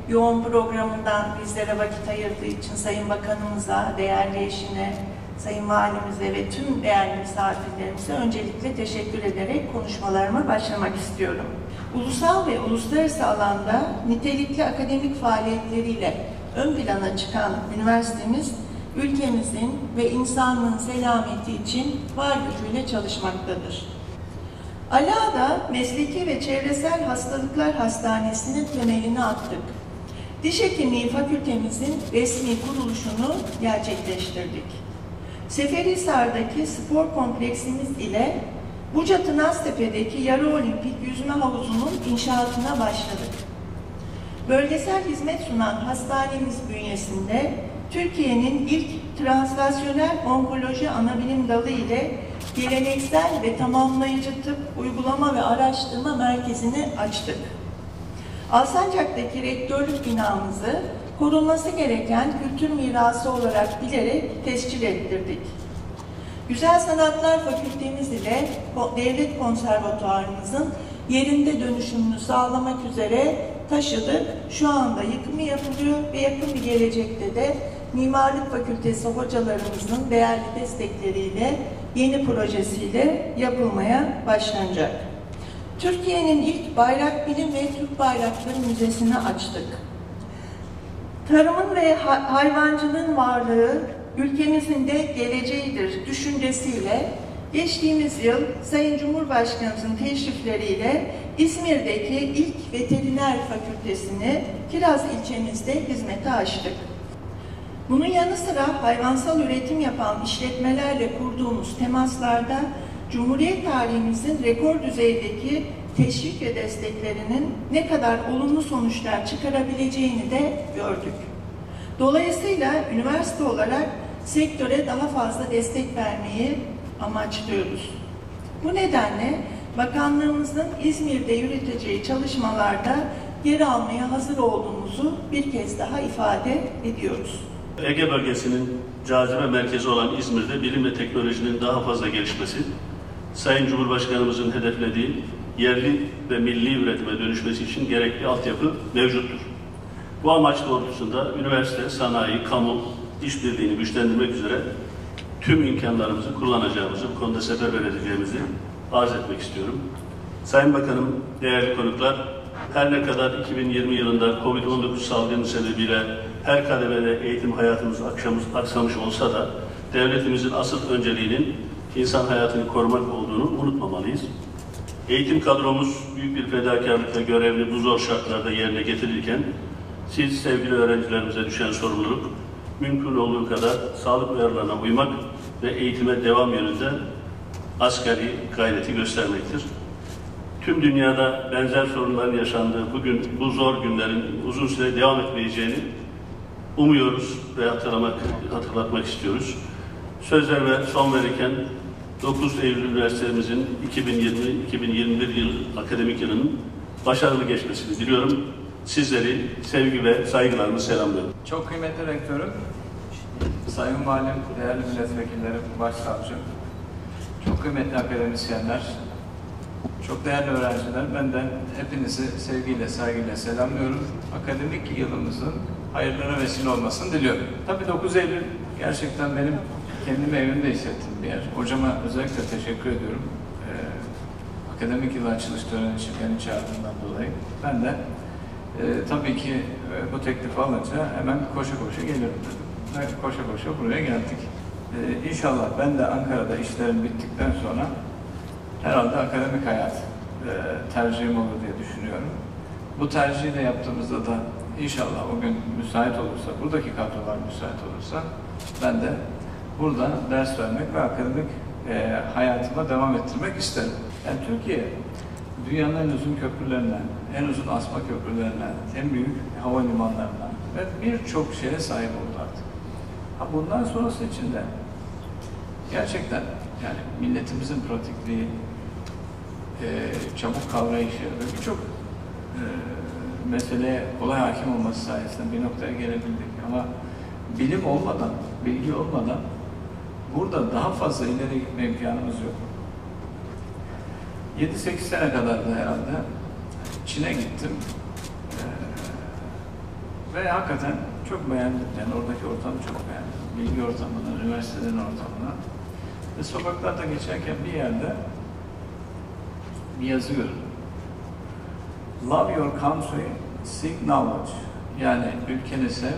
yoğun programından bizlere vakit ayırdığı için Sayın Bakanımıza, değerli eşine, Sayın Valimize ve tüm değerli misafirlerimize öncelikle teşekkür ederek konuşmalarıma başlamak istiyorum. Ulusal ve uluslararası alanda nitelikli akademik faaliyetleriyle ön plana çıkan üniversitemiz, ülkemizin ve insanlığın selameti için var gücüyle çalışmaktadır. Ali Ağa'da Mesleki ve Çevresel Hastalıklar Hastanesi'nin temelini attık. Diş Hekimliği Fakültemizin resmi kuruluşunu gerçekleştirdik. Seferihisar'daki spor kompleksimiz ile Buca-Tınaztepe'deki yarı olimpik yüzme havuzunun inşaatına başladık. Bölgesel hizmet sunan hastanemiz bünyesinde Türkiye'nin ilk translasyonel onkoloji anabilim dalı ile geleneksel ve tamamlayıcı tıp uygulama ve araştırma merkezini açtık. Alsancak'taki rektörlük binamızı korunması gereken kültür mirası olarak bilerek tescil ettirdik. Güzel Sanatlar Fakültemiz ile Devlet Konservatuvarımızın yerinde dönüşümünü sağlamak üzere taşıdık. Şu anda yıkımı yapılıyor ve yakın bir gelecekte de Mimarlık Fakültesi hocalarımızın değerli destekleriyle yeni projesiyle yapılmaya başlanacak. Türkiye'nin ilk bayrak bilim ve Türk Bayrakları Müzesi'ni açtık. Tarımın ve hayvancılığın varlığı ülkemizin de geleceğidir düşüncesiyle geçtiğimiz yıl Sayın Cumhurbaşkanımızın teşrifleriyle İzmir'deki ilk veteriner fakültesini Kiraz ilçemizde hizmete açtık. Bunun yanı sıra hayvansal üretim yapan işletmelerle kurduğumuz temaslarda Cumhuriyet tarihimizin rekor düzeydeki teşvik ve desteklerinin ne kadar olumlu sonuçlar çıkarabileceğini de gördük. Dolayısıyla üniversite olarak sektöre daha fazla destek vermeyi amaçlıyoruz. Bu nedenle bakanlığımızın İzmir'de yürüteceği çalışmalarda yer almaya hazır olduğumuzu bir kez daha ifade ediyoruz. Ege bölgesinin cazibe merkezi olan İzmir'de bilim ve teknolojinin daha fazla gelişmesi, Sayın Cumhurbaşkanımızın hedeflediği yerli ve milli üretime dönüşmesi için gerekli altyapı mevcuttur. Bu amaç doğrultusunda üniversite, sanayi, kamu işbirliğini güçlendirmek üzere tüm imkanlarımızı kullanacağımızı, bu konuda seferber edeceğimizi arz etmek istiyorum. Sayın Bakanım, değerli konuklar, her ne kadar 2020 yılında COVID-19 salgını sebebiyle her kademede eğitim hayatımız aksamış olsa da devletimizin asıl önceliğinin insan hayatını korumak olduğunu unutmamalıyız. Eğitim kadromuz büyük bir fedakarlıkla görevini bu zor şartlarda yerine getirirken siz sevgili öğrencilerimize düşen sorumluluk mümkün olduğu kadar sağlık uyarılarına uymak ve eğitime devam yönünde asgari gayreti göstermektir. Tüm dünyada benzer sorunların yaşandığı bugün bu zor günlerin uzun süre devam etmeyeceğini umuyoruz ve hatırlatmak istiyoruz. Sözler ve son verirken 9 Eylül Üniversitemizin 2020-2021 yıl akademik yılının başarılı geçmesini diliyorum. Sizleri sevgi ve saygılarımı selamlıyorum. Çok kıymetli rektörüm, sayın valim, değerli milletvekillerim, başsavcım, çok kıymetli akademisyenler, çok değerli öğrenciler, benden hepinizi sevgiyle, saygıyla selamlıyorum. Akademik yılımızın hayırlara vesile olmasını diliyorum. Tabii 9 Eylül gerçekten benim kendimi evimde hissettiğim bir yer. Hocama özellikle teşekkür ediyorum. Akademik yıl açılış töreni için beni çağırdığından dolayı. Ben de tabii ki bu teklifi alınca hemen koşa koşa gelirim dedim. Ve koşa koşa buraya geldik. İnşallah ben de Ankara'da işlerim bittikten sonra herhalde akademik hayat tercihim olur diye düşünüyorum. Bu tercihi de yaptığımızda da inşallah o gün müsait olursa, buradaki kadrolar müsait olursa ben de burada ders vermek ve akademik hayatıma devam ettirmek isterim. Yani Türkiye dünyanın en uzun köprülerinden, en uzun asma köprülerinden, en büyük havalimanlarından ve birçok şeye sahip oldu artık. Bundan sonrası için de gerçekten yani milletimizin pratikliği, çabuk kavrayışı ve birçok meseleye kolay hakim olması sayesinde bir noktaya gelebildik. Ama bilim olmadan, bilgi olmadan burada daha fazla ileri gitme imkanımız yok. 7-8 sene kadar da herhalde Çin'e gittim. Ve hakikaten çok beğendim. Yani oradaki ortamı çok beğendim. Bilgi ortamını, üniversitelerin ortamını. Ve sokaklarda geçerken bir yerde bir yazı gördüm. Love your country, seek knowledge. Yani ülkeni sev,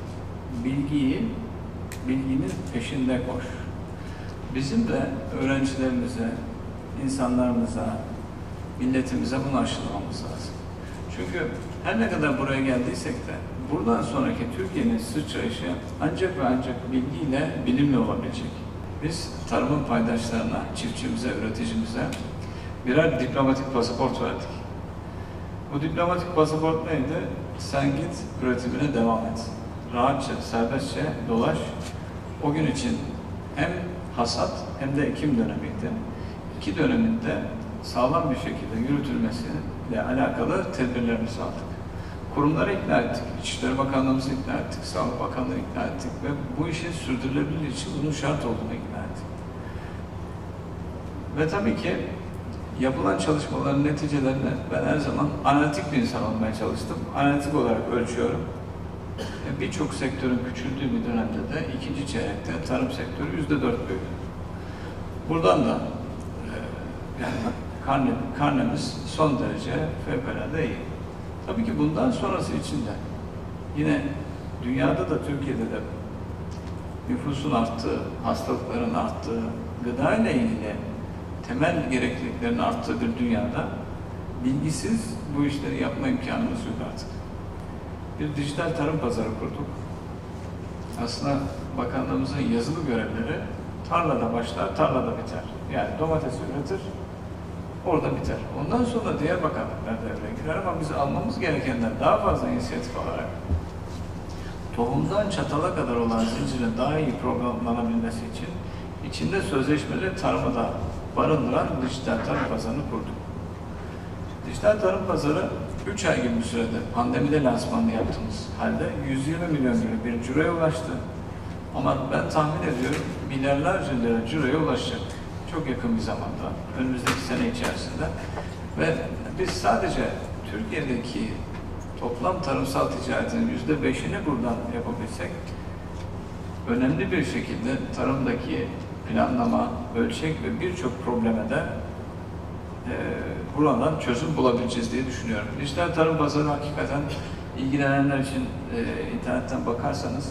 bilginin peşinde koş. Bizim de öğrencilerimize, insanlarımıza, milletimize bunu aşılamamız lazım. Çünkü her ne kadar buraya geldiysek de buradan sonraki Türkiye'nin sıçrayışı ancak ve ancak bilgiyle, bilimle olabilecek. Biz tarımın paydaşlarına, çiftçimize, üreticimize birer diplomatik pasaport verdik. Bu diplomatik pasaport neydi? Sen git, üretimine devam et. Rahatça, serbestçe dolaş. O gün için hem hasat hem de ekim dönemiydi. İki döneminde sağlam bir şekilde yürütülmesiyle alakalı tedbirlerimizi aldık. Kurumları ikna ettik, İçişleri Bakanlığımızı ikna ettik, Sağlık Bakanlığı'nı ikna ettik ve bu işin sürdürülebilirliği için bunun şart olduğunu ikna ettik. Ve tabii ki yapılan çalışmaların neticelerini ben her zaman analitik bir insan olmaya çalıştım. Analitik olarak ölçüyorum. Birçok sektörün küçüldüğü bir dönemde de ikinci çeyrekte tarım sektörü %4 büyüdü. Buradan da yani karnemiz son derece fevkalade iyi. Tabii ki bundan sonrası için de yine dünyada da Türkiye'de de nüfusun arttığı, hastalıkların arttığı, gıda ile ilgili temel gerekliliklerin arttığı bir dünyada bilgisiz bu işleri yapma imkanımız yok artık. Bir dijital tarım pazarı kurduk. Aslında bakanlığımızın yazılı görevleri tarlada başlar, tarlada biter. Yani domatesi üretir, orada biter. Ondan sonra diğer bakanlıklar devreye girer ama biz almamız gerekenler daha fazla inisiyatif alarak tohumdan çatala kadar olan zincirin daha iyi programlanabilmesi için içinde sözleşmeli tarımı da barındıran dijital tarım pazarını kurduk. Dijital tarım pazarı 3 ay gibi bir sürede pandemide lansmanını yaptığımız halde 120 milyon gibi bir ciroya ulaştı. Ama ben tahmin ediyorum milyarlarca lira ciroya ulaşacak. Çok yakın bir zamanda, önümüzdeki sene içerisinde. Ve biz sadece Türkiye'deki toplam tarımsal ticaretin %5'ini buradan yapabilsek, önemli bir şekilde tarımdaki planlama, ölçek ve birçok probleme de buradan çözüm bulabileceğiz diye düşünüyorum. Dijital tarım pazarı hakikaten ilgilenenler için internetten bakarsanız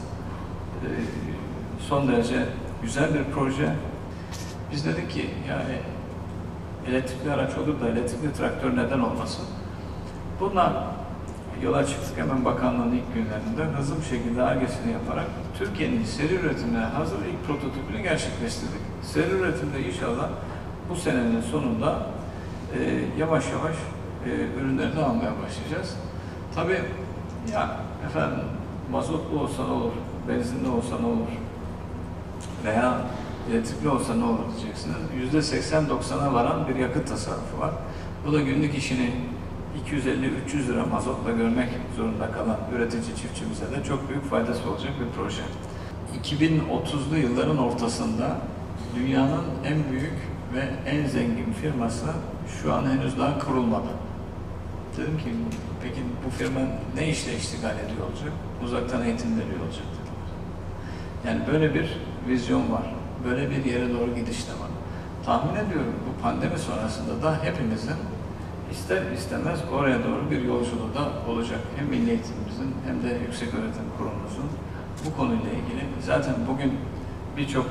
son derece güzel bir proje. Biz dedik ki yani elektrikli araç olur da elektrikli traktör neden olmasın? Bununla yola çıktık hemen bakanlığın ilk günlerinde hızlı bir şekilde Ar-Ge'sini yaparak Türkiye'nin seri üretimine hazır ilk prototipini gerçekleştirdik. Seri üretimde inşallah bu senenin sonunda yavaş yavaş ürünlerini almaya başlayacağız. Tabii ya efendim mazotlu olsa ne olur, benzinli olsa ne olur veya elektrikli olsa ne olur diyeceksiniz. %80-90'a varan bir yakıt tasarrufu var. Bu da günlük işini 250-300 lira mazotla görmek zorunda kalan üretici çiftçimize de çok büyük faydası olacak bir proje. 2030'lu yılların ortasında dünyanın en büyük ve en zengin firması şu an henüz daha kurulmadı. Dedim ki peki bu firma ne işle iştigal ediyor olacak? Uzaktan eğitim veriyor olacak dediler. Yani böyle bir vizyon var. Böyle bir yere doğru gidiş de var. Tahmin ediyorum bu pandemi sonrasında da hepimizin ister istemez oraya doğru bir yolculuğu da olacak. Hem milli eğitimimizin hem de yüksek öğretim kurumumuzun bu konuyla ilgili. Zaten bugün birçok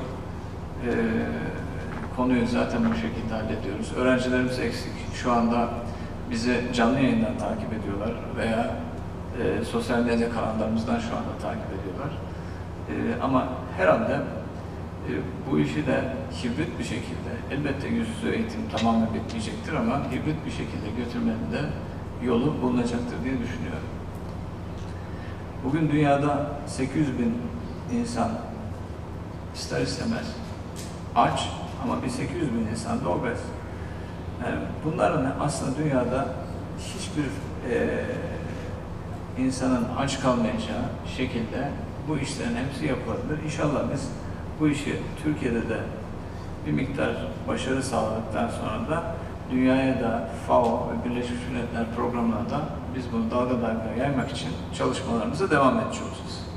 konuyu zaten bu şekilde hallediyoruz. Öğrencilerimiz eksik. Şu anda bizi canlı yayından takip ediyorlar veya sosyal medya kanallarımızdan şu anda takip ediyorlar. Ama herhalde bu işi de hibrit bir şekilde, elbette yüz yüze eğitim tamamen bitmeyecektir ama hibrit bir şekilde götürmenin de yolu bulunacaktır diye düşünüyorum. Bugün dünyada 800 bin insan ister istemez aç ama bir 800 bin insan da obez. Yani bunların aslında dünyada hiçbir insanın aç kalmayacağı şekilde bu işlerin hepsi yapılabilir. İnşallah biz bu işi Türkiye'de de bir miktar başarı sağladıktan sonra da dünyaya da FAO ve Birleşmiş Milletler programına da biz bunu dalga dalga yaymak için çalışmalarımıza devam edeceğiz olacağız.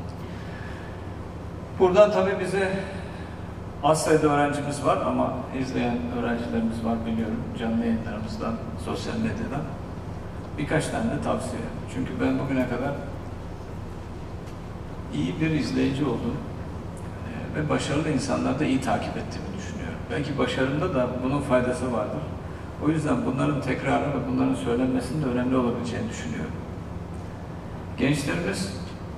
Buradan tabii bize az sayıda öğrencimiz var ama izleyen öğrencilerimiz var biliyorum. Canlı yayınlarımızdan, sosyal medyadan. Birkaç tane de tavsiye. Çünkü ben bugüne kadar iyi bir izleyici oldum ve başarılı insanları da iyi takip ettiğimi düşünüyorum. Belki başarımda da bunun faydası vardır. O yüzden bunların tekrarı ve bunların söylenmesinin de önemli olabileceğini düşünüyorum. Gençlerimiz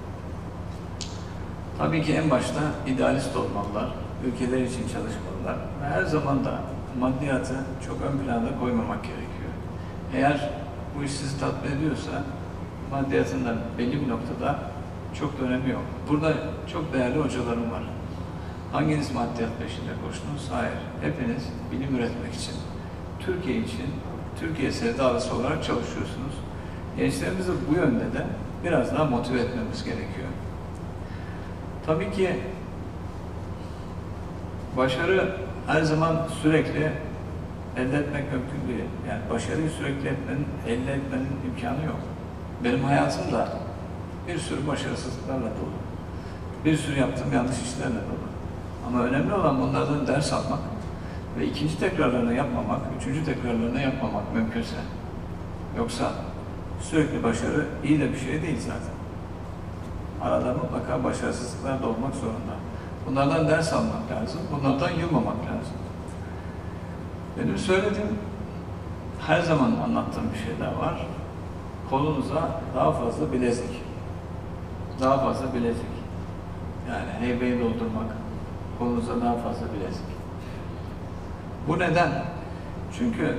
tabii ki en başta idealist olmalılar, ülkeler için çalışmalılar ve her zaman da maddiyatı çok ön planda koymamak gerekiyor. Eğer bu iş sizi tatmin ediyorsa maddiyatın da belli bir noktada çok da önemi yok. Burada çok değerli hocalarım var. Hanginiz maddiyat peşinde koştunuz? Hayır. Hepiniz bilim üretmek için, Türkiye için, Türkiye sevdalısı olarak çalışıyorsunuz. Gençlerimizi bu yönde de biraz daha motive etmemiz gerekiyor. Tabii ki başarı her zaman sürekli elde etmek mümkün değil. Yani başarıyı sürekli elde etmenin imkanı yok. Benim hayatım da bir sürü başarısızlıklarla dolu. Bir sürü yaptığım yanlış işlerle dolu. Ama önemli olan bunlardan ders almak ve ikinci tekrarlarını yapmamak, üçüncü tekrarlarını yapmamak mümkünse. Yoksa sürekli başarı iyi de bir şey değil zaten. Arada mutlaka başarısızlıklar da olmak zorunda. Bunlardan ders almak lazım, bunlardan yılmamak lazım. Benim söylediğim, her zaman anlattığım bir şey daha var. Kolunuza daha fazla bilezik. Daha fazla bilezik. Yani heybeyi doldurmak, kolunuza daha fazla bilezik. Bu neden? Çünkü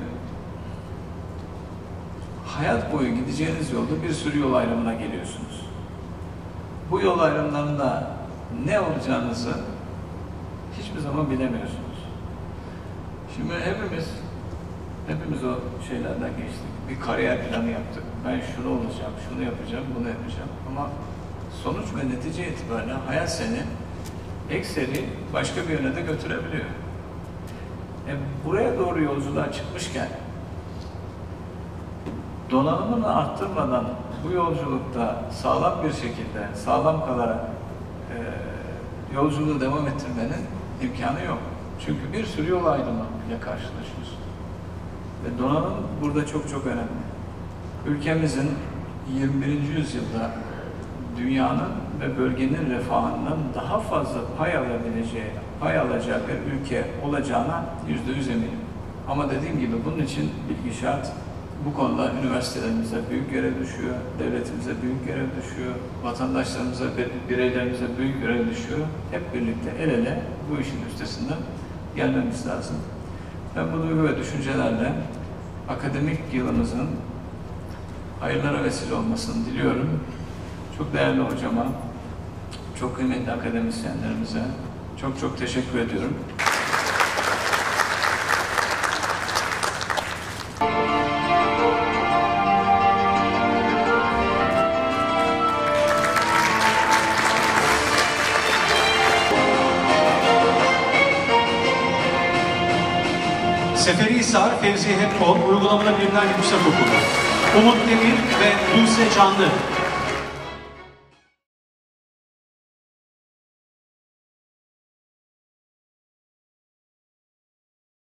hayat boyu gideceğiniz yolda bir sürü yol ayrımına geliyorsunuz. Bu yol ayrımlarında ne olacağınızı hiçbir zaman bilemiyorsunuz. Şimdi hepimiz o şeylerden geçtik. Bir kariyer planı yaptık. Ben şunu olacağım, şunu yapacağım, bunu yapacağım. Ama sonuç ve netice itibariyle hayat seni ekseri başka bir yöne de götürebiliyor. Buraya doğru yolculuğa çıkmışken donanımını arttırmadan bu yolculukta sağlam bir şekilde, sağlam kalarak yolculuğu devam ettirmenin imkanı yok. Çünkü bir sürü yol ayrımı ile karşılaşıyorsun. Ve donanım burada çok çok önemli. Ülkemizin 21. yüzyılda dünyanın ve bölgenin refahından daha fazla pay alacağı bir ülke olacağına %100 eminim. Ama dediğim gibi bunun için bilgi şart. Bu konuda üniversitelerimize büyük görev düşüyor, devletimize büyük görev düşüyor, vatandaşlarımıza, bireylerimize büyük görev düşüyor. Hep birlikte el ele bu işin üstesinden gelmemiz lazım. Ben bu duygu ve düşüncelerle akademik yılımızın hayırlara vesile olmasını diliyorum. Çok değerli hocama, çok kıymetli akademisyenlerimize çok çok teşekkür ediyorum. Seferihisar Fevzi Hepkol Uygulamalı Bilimler Yüksek Okulu, Umut Demir ve Buse Canlı